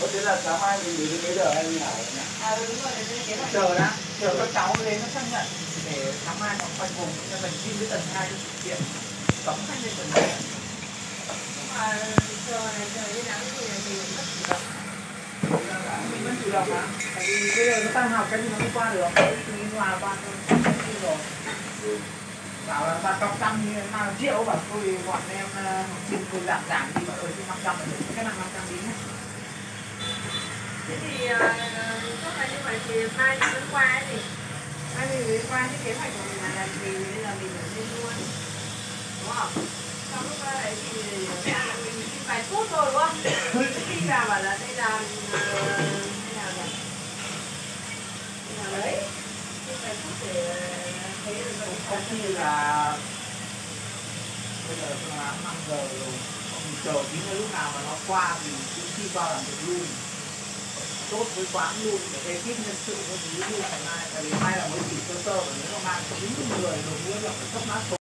thế là sáng mai mình đến mấy giờ hay như nào nhỉ? Đúng rồi, đến kế hoạch. Chờ các cháu đến nó xác nhận để sáng mai nó khoanh vùng cho mình xin cái tầng 2 cho thực hiện cấm khách lên tầng 2. Nhưng mà chờ này chờ như nào thì mình mất chủ động. Mình vẫn chủ động mà. Tại vì bây giờ nó tan học cái gì nó không qua được. Mình hòa qua thôi. Rồi. Bảo là ta cọc trăm như nào triệu, bảo tôi bọn em học sinh tôi giảm đi, bảo ơi chứ 500 là được, cái nào 500 đi nhé. Thế thì chắc là như vậy thì mai mình vẫn qua ấy gì. Mai mình mới qua cái kế hoạch của mình là gì, bây giờ mình ở trên luôn. Đúng không? Trong lúc đấy thì mình đi vài phút thôi đúng không? Khi vào bảo là đây là thế nào nhỉ? Thế nào đấy? Đi vài phút để thấy được Cũng có khi là bây giờ là 5 giờ rồi, mình chờ tí nữa lúc nào mà nó qua thì cũng khi qua làm việc luôn, tốt với quán luôn để ekip nhân sự với thứ luôn ngày mai, tại vì mai là mới chỉ sơ sơ và nếu mà mang 90 người đội ngũ là phải cấp mã số